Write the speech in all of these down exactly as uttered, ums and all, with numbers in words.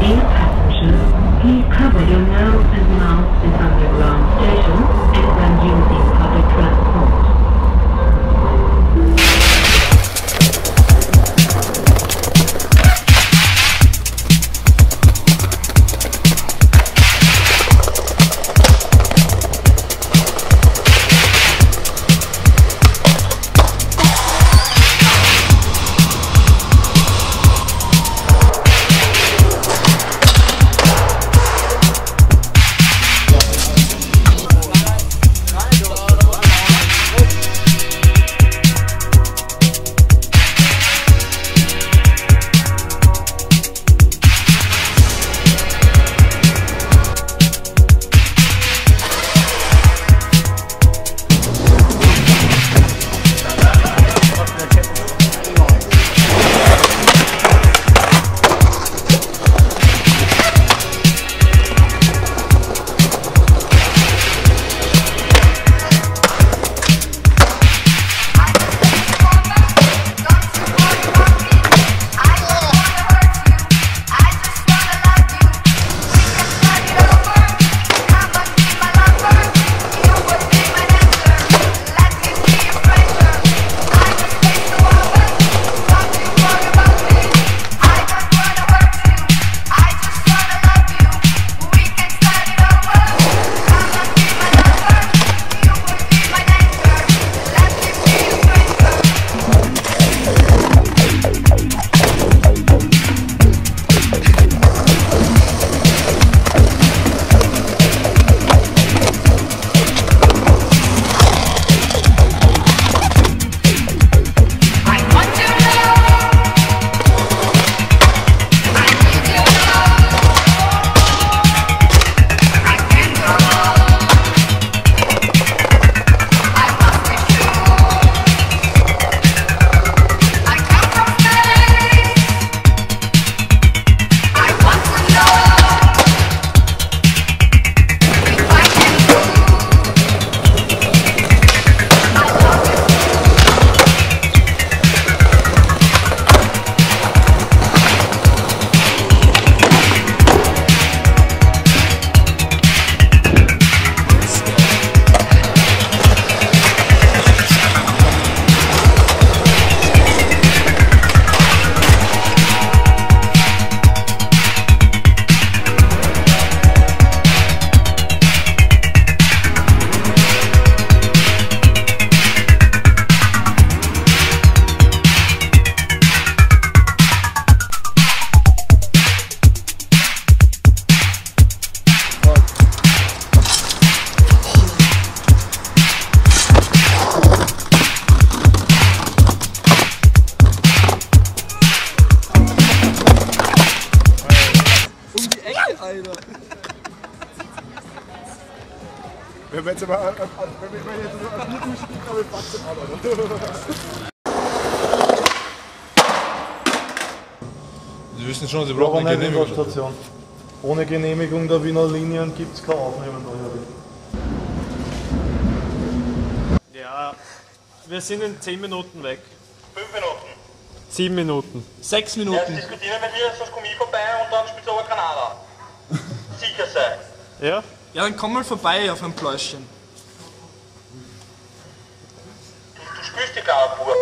Dear passengers, please cover your nose and mouth in underground stations and when using public transport. Wenn wir jetzt aber wenn wir jetzt so ein Bier durchspielen, aber wir packen es Sie wissen schon, Sie brauchen eine Genehmigung. Ohne Genehmigung der Wiener Linien gibt es kein Aufnehmen neuer. Ja, wir sind in zehn Minuten weg. fünf Minuten. sieben Minuten. sechs Minuten. Erst diskutieren mit mir, sonst komme ich vorbei und dann spielt aber Granada. Sicher sein. Ja? Ja, dann komm mal vorbei auf ein Pläuschen. Du, du spielst die kleine Bub.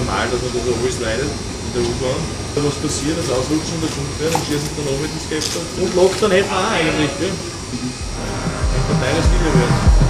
normal, dass man das alles leidet in der U-Bahn. Wenn was passiert, das Ausrutschen und da kommt wer, dann schießt es dann auch mit dem Skepter. Und Lockdown hätten wir auch eigentlich, gell? Ein Partei das Video wird.